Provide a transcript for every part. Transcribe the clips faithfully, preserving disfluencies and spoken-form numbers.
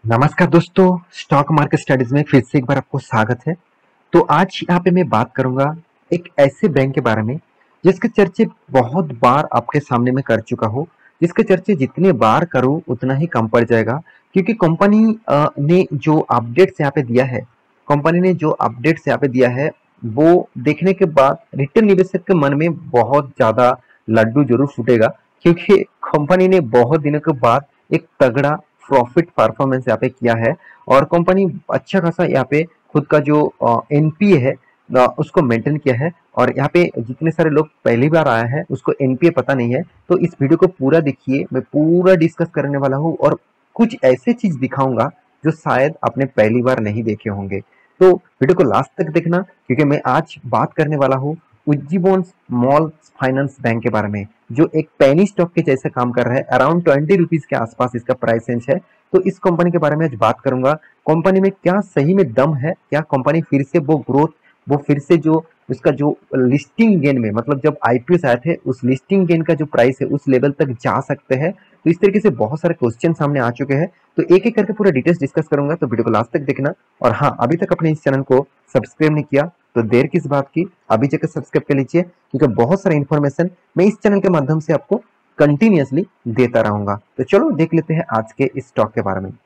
नमस्कार दोस्तों, stock market studies में फिर से एक बार आपको स्वागत है। तो आज यहाँ पे मैं बात करूंगा एक ऐसे बैंक के बारे में जिसके चर्चे बहुत बार आपके सामने में कर चुका हूँ। जिसके चर्चे जितने बार करूँ उतना ही कम पड़ जाएगा, क्योंकि कंपनी अ, ने जो अपडेट्स यहाँ पे दिया है कंपनी ने जो अपडेट्स यहाँ पे दिया है वो देखने के बाद रिटेल निवेशक के मन में बहुत ज्यादा लड्डू जरूर फूटेगा, क्योंकि कंपनी ने बहुत दिनों के बाद एक तगड़ा प्रॉफिट परफॉर्मेंस यहाँ पे किया है। और कंपनी अच्छा खासा यहाँ पे खुद का जो एनपीए है अ, उसको मेंटेन किया है। और यहाँ पे जितने सारे लोग पहली बार आया है उसको एनपीए पता नहीं है, तो इस वीडियो को पूरा देखिए। मैं पूरा डिस्कस करने वाला हूँ और कुछ ऐसे चीज दिखाऊंगा जो शायद आपने पहली बार नहीं देखे होंगे। तो वीडियो को लास्ट तक देखना, क्योंकि मैं आज बात करने वाला हूँ उज्जीवन स्मॉल फाइनेंस बैंक के बारे में, जो एक पेनी स्टॉक के जैसे काम कर रहा है। अराउंड ट्वेंटी रुपीज के आसपास इसका प्राइस रेंज है। तो इस कंपनी के बारे में आज बात करूंगा। कंपनी में क्या सही में दम है, क्या कंपनी फिर से वो ग्रोथ, वो फिर से जो उसका जो लिस्टिंग गेन में, मतलब जब आईपीओ आए थे उस लिस्टिंग गेन का जो प्राइस है उस लेवल तक जा सकते हैं। तो इस तरीके से बहुत सारे क्वेश्चन सामने आ चुके हैं, तो एक एक करके पूरा डिटेल्स डिस्कस करूंगा। तो वीडियो को लास्ट तक देखना। और हाँ, अभी तक अपने इस चैनल को सब्सक्राइब नहीं किया तो देर किस बात की, अभी जाकर सब्सक्राइब कर लीजिए, क्योंकि बहुत सारा इन्फॉर्मेशन मैं इस चैनल के माध्यम से आपको कंटिन्यूअसली देता रहूंगा। तो चलो देख लेते हैं आज के इस स्टॉक के बारे में।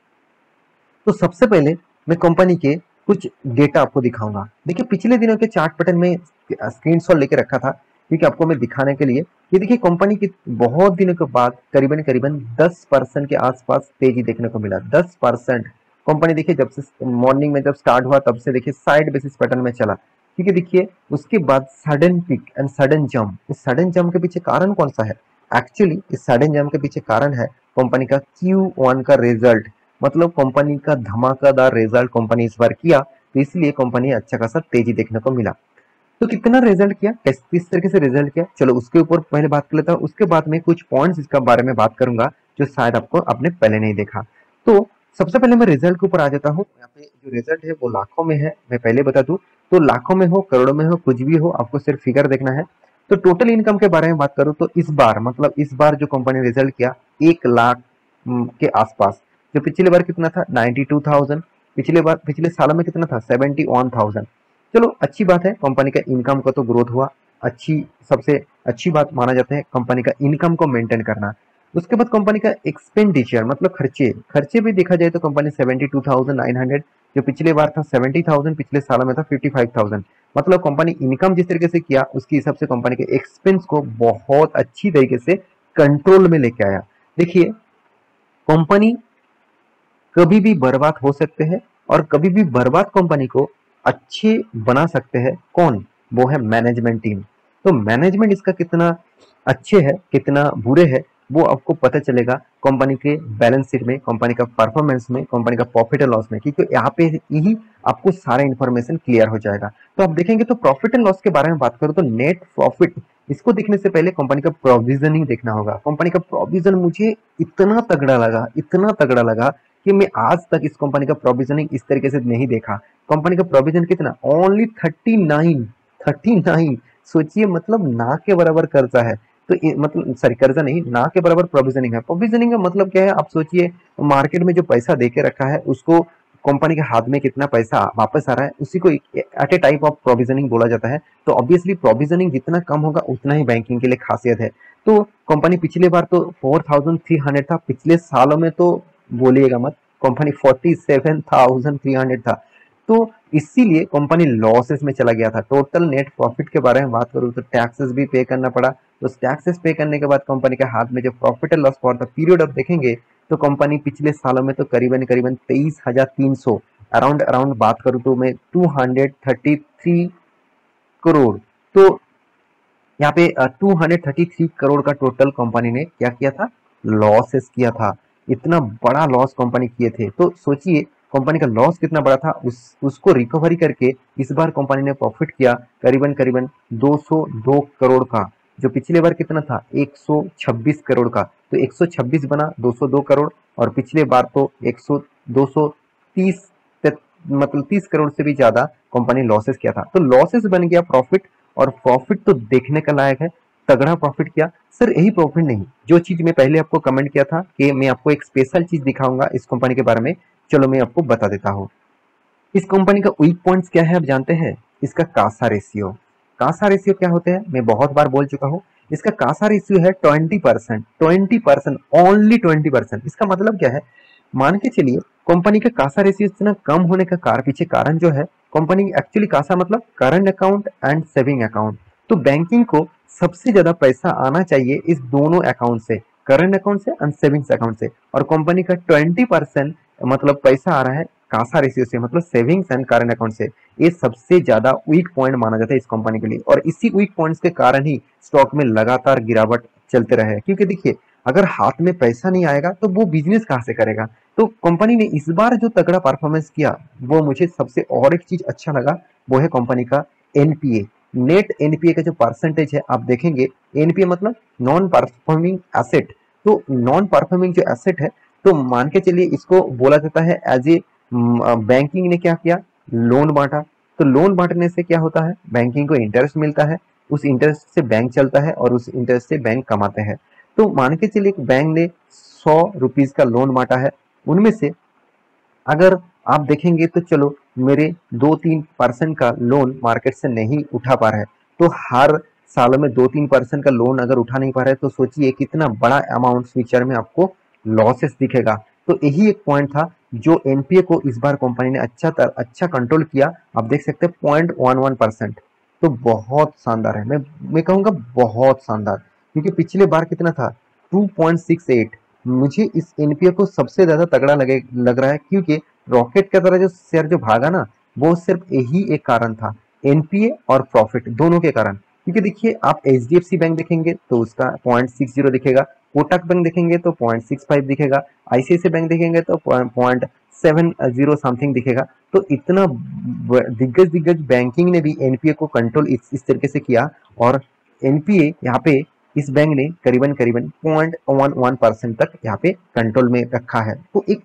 तो सबसे पहले मैं कंपनी के कुछ डेटा आपको दिखाऊंगा। देखिए, पिछले दिनों के चार्ट पैटर्न में स्क्रीनशॉट लेके रखा था, क्योंकि आपको मैं दिखाने के लिए। ये देखिए, कंपनी की बहुत दिनों के बाद करीबन करीबन दस परसेंट के आसपास तेजी देखने को मिला। दस परसेंट कंपनी देखिए जब से मॉर्निंग में जब स्टार्ट हुआ तब से देखिए साइड बेसिस पैटर्न में चला। क्योंकि देखिए उसके बाद sudden peak and sudden jump. इस सडन जंप के पीछे कारण कौन सा है? एक्चुअली इस सडन जंप के पीछे कारण है कंपनी का क्यू वन का रिजल्ट। मतलब कंपनी का धमाकेदार रिजल्ट कंपनी इस बार किया, तो इसलिए कंपनी अच्छा खासा तेजी देखने को मिला। तो कितना रिजल्ट किया, किस किस तरीके से रिजल्ट किया, चलो उसके ऊपर पहले बात कर लेता हूँ। उसके बाद में कुछ पॉइंट्स इसका बारे में बात करूंगा जो शायद आपको आपने पहले नहीं देखा। तो सबसे पहले मैं रिजल्ट के ऊपर आ जाता हूँ। यहाँ पे जो रिजल्ट है वो लाखों में है, मैं पहले बता दूं। तो लाखों में हो, करोड़ों में हो, कुछ भी हो, आपको सिर्फ फिगर देखना है। तो टोटल इनकम के बारे में बात करूँ तो इस बार, मतलब इस बार जो कंपनी रिजल्ट किया एक लाख के आसपास। जो पिछले बार कितना था, नाइन्टी टू थाउजेंड। पिछले बार पिछले सालों में कितना था, सेवेंटी वन थाउजेंड। चलो अच्छी बात है, कंपनी का इनकम का तो ग्रोथ हुआ। अच्छी सबसे अच्छी बात माना जाता है कंपनी का इनकम को मेंटेन करना। उसके बाद कंपनी का एक्सपेंडिचर, मतलब खर्चे खर्चे भी देखा जाए तो company seventy two thousand nine hundred, जो पिछले बार था सेवेंटी थाउजेंड, पिछले सालों में था फिफ्टी फाइव थाउजेंड। मतलब कंपनी इनकम जिस तरीके से किया उसके हिसाब से कंपनी के एक्सपेंस को बहुत अच्छी तरीके से कंट्रोल में लेके आया। देखिए, कंपनी कभी भी बर्बाद हो सकते हैं और कभी भी बर्बाद कंपनी को अच्छे बना सकते हैं कौन? वो है मैनेजमेंट टीम। तो मैनेजमेंट इसका कितना अच्छे है कितना बुरे है वो आपको पता चलेगा कंपनी के बैलेंस शीट में, कंपनी का परफॉर्मेंस में, कंपनी का प्रॉफिट एंड लॉस में, क्योंकि यहाँ पे ही आपको सारा इन्फॉर्मेशन क्लियर हो जाएगा। तो आप देखेंगे तो प्रॉफिट एंड लॉस के बारे में बात करूं तो नेट प्रॉफिट, इसको देखने से पहले कंपनी का प्रोविजनिंग देखना होगा। कंपनी का प्रोविजन मुझे इतना तगड़ा लगा, इतना तगड़ा लगा कि मैं आज तक इस कंपनी का प्रोविजनिंग इस तरीके से नहीं देखा। कंपनी का प्रोविजन कितना, only thirty nine. Thirty nine, सोचिए, मतलब ना के बराबर कर्जा है। तो ये मतलब सॉरी, कर्जा नहीं, ना के बराबर प्रोविजनिंग है। प्रोविजनिंग का मतलब क्या है, आप सोचिए मार्केट में जो पैसा देके रखा है उसको कंपनी के हाथ में कितना पैसा वापस आ रहा है, उसी को at a type of provisioning बोला जाता है। तो ऑब्वियसली प्रोविजनिंग जितना कम होगा उतना ही बैंकिंग के लिए खासियत है। तो कंपनी पिछले बार तो फोर थाउजेंड थ्री हंड्रेड था, पिछले सालों में तो बोलिएगा मत, company forty seven thousand three hundred था। तो इसीलिए कंपनी लॉसेस में चला गया था। टोटल नेट प्रॉफिट के बारे में बात करूँ तो टैक्सेस भी पे करना पड़ा। तो टैक्सेस पे करने के बाद कंपनी के हाथ में जो profit and loss for the period आप देखेंगे तो कंपनी पिछले सालों में तो करीबन करीबन तेईस हजार तीन सौ, अराउंड अराउंड बात करूँ तो मैं two hundred thirty three crore. तो यहाँ पे two hundred thirty three crore का टोटल कंपनी ने क्या किया था, लॉसेस किया था। इतना बड़ा लॉस कंपनी किए थे। तो सोचिए कंपनी का लॉस कितना बड़ा था, उस उसको रिकवरी करके इस बार कंपनी ने प्रॉफिट किया करीबन करीबन दो सौ दो करोड़ का। जो पिछले बार कितना था, एक सौ छब्बीस करोड़ का। तो एक सौ छब्बीस बना दो सौ दो करोड़, और पिछले बार तो एक सौ दो सौ तीस, मतलब तीस करोड़ से भी ज्यादा कंपनी लॉसेस किया था। तो लॉसेस बन गया प्रॉफिट, और प्रॉफिट तो देखने का लायक है, तगड़ा प्रॉफिट किया। सर यही प्रॉफिट नहीं, जो चीज मैं पहले आपको कमेंट किया था कि मैं आपको एक स्पेशल चीज दिखाऊंगा इस कंपनी के बारे में, चलो मैं आपको बता देता हूँ। इस कंपनी का वीक पॉइंट्स क्या है आप जानते हैं? इसका कासा रेशियो। कासा रेशियो क्या होते हैं मैं बहुत बार बोल चुका हूँ। इसका कासा रेशियो है twenty percent, twenty percent, only twenty percent. इसका मतलब क्या है? मान के चलिए कंपनी का कासा रेशियो इतना कम होने का कार पीछे कारण जो है, कंपनी एक्चुअली कासा मतलब current account and saving account. तो बैंकिंग को सबसे ज्यादा पैसा आना चाहिए इस दोनों अकाउंट से, करंट अकाउंट से एंड सेविंग्स अकाउंट से। और कंपनी का ट्वेंटी परसेंट मतलब पैसा आ रहा है कासा रेशियो से, मतलब सेविंग्स एंड करंट अकाउंट से। ये सबसे ज्यादा वीक पॉइंट माना जाता है इस कंपनी के लिए, और इसी वीक पॉइंट्स के कारण ही स्टॉक में लगातार गिरावट चलते रहे। क्योंकि देखिए अगर हाथ में पैसा नहीं आएगा तो वो बिजनेस कहाँ से करेगा। तो कंपनी ने इस बार जो तगड़ा परफॉर्मेंस किया वो मुझे सबसे और एक चीज अच्छा लगा, वो है कंपनी का एनपीए। नेट एनपीए का जो परसेंटेज है आप देखेंगे, एनपीए मतलब नॉन परफॉर्मिंग एसेट। तो नॉन परफॉर्मिंग जो एसेट है, तो मान के चलिए इसको बोला जाता है एज ए बैंकिंग ने क्या किया, लोन बांटा। तो लोन बांटने से क्या होता है, बैंकिंग को इंटरेस्ट मिलता है, उस इंटरेस्ट से बैंक चलता है और उस इंटरेस्ट से बैंक कमाते हैं। तो मान के चलिए बैंक ने सौ रुपीज का लोन बांटा है, उनमें से अगर आप देखेंगे तो चलो मेरे दो तीन परसेंट का लोन मार्केट से नहीं उठा पा रहा है, तो हर सालों में दो तीन परसेंट का लोन अगर उठा नहीं पा रहा है तो सोचिए कितना बड़ा अमाउंट फ्यूचर में आपको लॉसेस दिखेगा। तो यही एक पॉइंट था जो एनपीए को इस बार कंपनी ने अच्छा तर, अच्छा कंट्रोल किया। आप देख सकते हैं पॉइंट वन वन परसेंट, तो बहुत शानदार है। मैं मैं कहूँगा बहुत शानदार, क्योंकि पिछले बार कितना था, टू पॉइंट सिक्स एट। मुझे इस एनपीए को सबसे ज्यादा तगड़ा लगे लग रहा है, क्योंकि रॉकेट की तरह जो शेयर जो भागा ना, वो सिर्फ यही एक कारण था, एनपीए और प्रॉफिट दोनों के कारण। क्योंकि देखिए आप एचडीएफसी बैंक देखेंगे तो उसका पॉइंट सिक्स जीरो दिखेगा, कोटक बैंक देखेंगे तो पॉइंट सिक्स फाइव दिखेगा, आईसीआईसीआई बैंक देखेंगे तो पॉइंट सेवन जीरो समथिंग दिखेगा। तो इतना दिग्गज दिग्गज बैंकिंग ने भी एनपीए को कंट्रोल इस, इस तरीके से किया, और एनपीए यहाँ पे इस बैंक ने करीबन करीबन पॉइंट वन वन परसेंट तक यहाँ पे कंट्रोल में रखा है। तो एक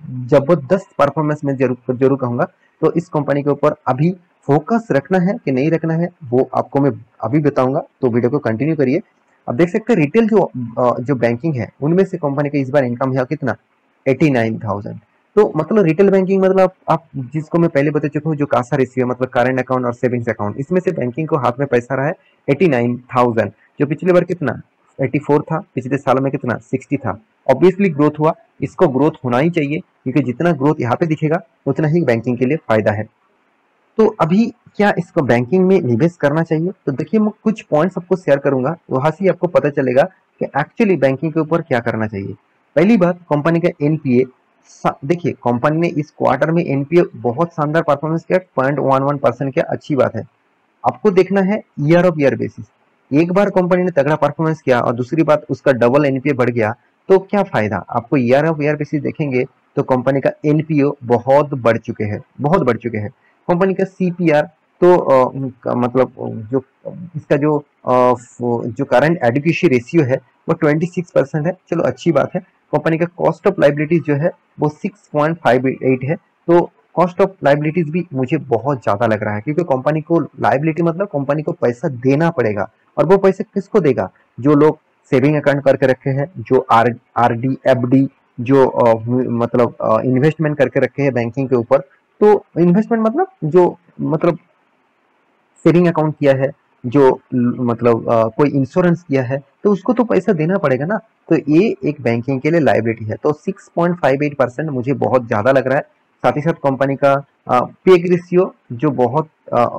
जबरदस्त परफॉर्मेंस में जरूर जरूर कहूंगा। तो इस कंपनी के ऊपर अभी फोकस रखना है कि नहीं रखना है वो आपको मैं अभी बताऊंगा, तो वीडियो को कंटिन्यू करिए। अब देख सकते हैं रिटेल जो जो बैंकिंग है उनमें से कंपनी का इस बार इनकम है कितना, एटी नाइन थाउजेंड। तो मतलब रिटेल बैंकिंग मतलब आप जिसको मैं पहले बता चुका हूँ, जो कासा रेशियो है मतलब करंट अकाउंट और सेविंग्स अकाउंट, इसमें से बैंकिंग को हाथ में पैसा रहा है एटी नाइन थाउजेंड, जो पिछले बार कितना एटी फोर था, पिछले साल में कितना सिक्सटी था। ऑब्वियसली ग्रोथ हुआ, इसको ग्रोथ होना ही चाहिए, क्योंकि जितना ग्रोथ यहाँ पे दिखेगा उतना ही बैंकिंग के लिए फायदा है। तो अभी क्या इसको बैंकिंग में निवेश करना चाहिए? तो देखिए मैं कुछ पॉइंट्स आपको शेयर करूंगा, वहां से आपको पता चलेगा कि एक्चुअली बैंकिंग के ऊपर क्या करना चाहिए। पहली बात, कंपनी का एनपीए। देखिए कंपनी ने इस क्वार्टर में एनपीए बहुत शानदार परफॉर्मेंस किया, पॉइंट वन वन परसेंट किया, अच्छी बात है। आपको देखना है ईयर ऑफ ईयर बेसिस। एक बार कंपनी ने तगड़ा परफॉर्मेंस किया और दूसरी बात उसका डबल एनपीए बढ़ गया तो क्या फायदा। आपको ईयर ऑफ ईयर बेसिस देखेंगे तो कंपनी का एनपीओ बहुत बढ़ चुके हैं, बहुत बढ़ चुके हैं। कंपनी का सीपीआर तो आ, मतलब जो इसका जो आ, जो करंट एडिक्वेसी रेशियो है वो ट्वेंटी सिक्स परसेंट है, चलो अच्छी बात है। कंपनी का कॉस्ट ऑफ लाइबिलिटीज जो है वो सिक्स पॉइंट फाइव एट है, तो कॉस्ट ऑफ लाइबिलिटीज भी मुझे बहुत ज्यादा लग रहा है, क्योंकि कंपनी को लाइबिलिटी मतलब कंपनी को पैसा देना पड़ेगा, और वो पैसे किसको देगा, जो लोग सेविंग अकाउंट करके रखे हैं, जो R R D F D जो आ, मतलब इन्वेस्टमेंट करके रखे हैं बैंकिंग के ऊपर। तो इन्वेस्टमेंट मतलब जो मतलब सेविंग अकाउंट किया है, जो मतलब आ, कोई इंश्योरेंस किया है, तो उसको तो पैसा देना पड़ेगा ना। तो ये एक बैंकिंग के लिए लाइबिलिटी है। तो six point five eight percent मुझे बहुत ज्यादा लग रहा है। साथ ही साथ कंपनी का पे रेशियो जो बहुत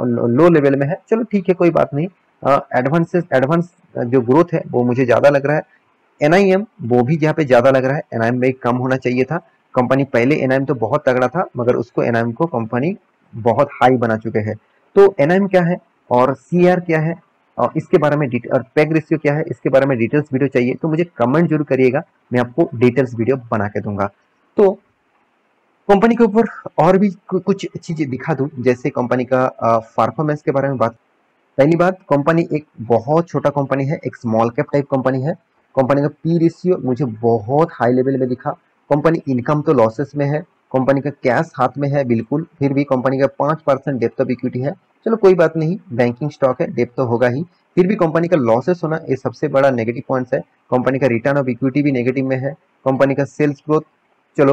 लो लेवल में है, चलो ठीक है कोई बात नहीं। एडवांस एडवांस जो ग्रोथ है वो मुझे ज्यादा लग रहा है। एनआईएम वो भी यहाँ पे ज्यादा लग रहा है, एनआईएम में कम होना चाहिए था। कंपनी पहले एनआईएम तो बहुत तगड़ा था, मगर उसको एनआईएम को कंपनी बहुत हाई बना चुके हैं। तो एनआईएम क्या है और सीआर क्या है और इसके बारे में और पेग रेशियो क्या है, इसके बारे में डिटेल्स वीडियो चाहिए तो मुझे कमेंट जरूर करिएगा, मैं आपको डिटेल्स वीडियो बना के दूंगा। तो कंपनी के ऊपर और भी कुछ चीजें दिखा दूं, जैसे कंपनी का परफॉर्मेंस के बारे में बात। पहली बात, कंपनी एक बहुत छोटा कंपनी है, एक स्मॉल कैप टाइप कंपनी है। कंपनी का पी रेशियो मुझे बहुत हाई लेवल में दिखा। कंपनी इनकम तो लॉसेस में है, कंपनी का कैश हाथ में है बिल्कुल, फिर भी कंपनी का पांच परसेंट डेप्थ ऑफ इक्विटी है। चलो कोई बात नहीं, बैंकिंग स्टॉक है, डेप्थ तो होगा ही, फिर भी कंपनी का लॉसेस होना ये सबसे बड़ा नेगेटिव पॉइंट्स है। कंपनी का रिटर्न ऑफ इक्विटी भी नेगेटिव में है। कंपनी का सेल्स ग्रोथ चलो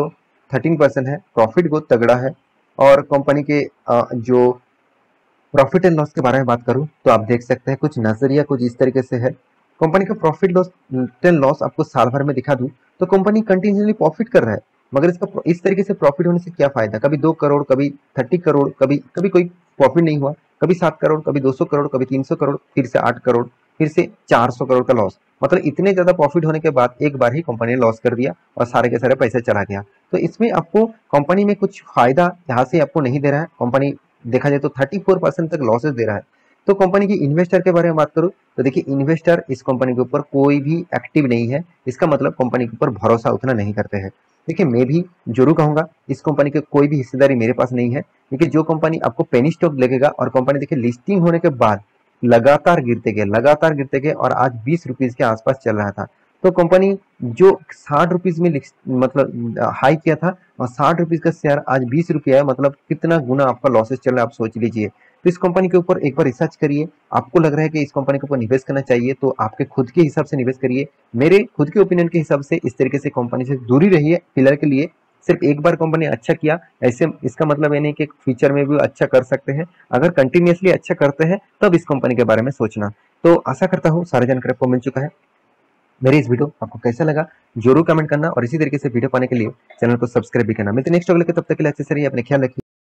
थर्टीन परसेंट है, प्रॉफिट ग्रोथ तगड़ा है। और कंपनी के अ, जो प्रॉफिट एंड लॉस के बारे में बात करूं तो आप देख सकते हैं कुछ नजरिया कुछ इस तरीके से है। कंपनी का प्रॉफिट लॉस एंड लॉस आपको साल भर में दिखा दूं तो कंपनी कंटिन्यूसली प्रॉफिट कर रहा है, मगर इसका pro- इस तरीके से प्रॉफिट होने से क्या फायदा, कभी दो करोड़, कभी थर्टी करोड़, कभी कभी कोई प्रॉफिट नहीं हुआ, कभी सात करोड़, कभी दो सौ करोड़, कभी तीन सौ करोड़, फिर से आठ करोड़, फिर से चार सौ करोड़ का लॉस। मतलब इतने ज्यादा प्रॉफिट होने के बाद एक बार ही कंपनी ने लॉस कर दिया और सारे के सारे पैसे चला गया। तो इसमें आपको कंपनी में कुछ फायदा यहाँ से आपको नहीं दे रहा है। कंपनी देखा जाए तो थर्टी फोर परसेंट तक लॉसेस दे रहा है। तो कंपनी की इन्वेस्टर के बारे में बात करूं तो देखिए, इन्वेस्टर इस कंपनी के ऊपर कोई भी एक्टिव नहीं है। इसका मतलब कंपनी के ऊपर भरोसा उतना नहीं करते हैं। देखिए, मैं भी जरूर कहूंगा इस कंपनी के कोई भी हिस्सेदारी मेरे पास नहीं है, क्योंकि जो कंपनी आपको पेनी स्टॉक लगेगा और कंपनी देखिए लिस्टिंग होने के बाद लगातार गिरते गए लगातार गिरते गए और आज बीस रुपीज के आसपास चल रहा था। तो कंपनी जो साठ रुपीज में मतलब हाई किया था और साठ रुपीज का शेयर आज बीस रुपया है, मतलब कितना गुना आपका लॉसेस चल रहा है आप सोच लीजिए। तो इस कंपनी के ऊपर एक बार रिसर्च करिए। आपको लग रहा है कि इस कंपनी के ऊपर निवेश करना चाहिए तो आपके खुद के हिसाब से निवेश करिए। मेरे खुद के ओपिनियन के हिसाब से इस तरीके से कंपनी से दूरी रहिए फिलहाल के लिए। सिर्फ एक बार कंपनी अच्छा किया ऐसे इसका मतलब ये नहीं कि फ्यूचर में भी अच्छा कर सकते हैं। अगर कंटिन्यूअसली अच्छा करते हैं तब इस कंपनी के बारे में सोचना। तो आशा करता हूँ सारी जानकारी आपको मिल चुका है। मेरी इस वीडियो आपको कैसा लगा जरूर कमेंट करना और इसी तरीके से वीडियो पाने के लिए चैनल को सब्सक्राइब भी करना। मिलते हैं नेक्स्ट वीडियो के, तब तक के लिए अच्छे से रहिए, अपने ख्याल रखिए।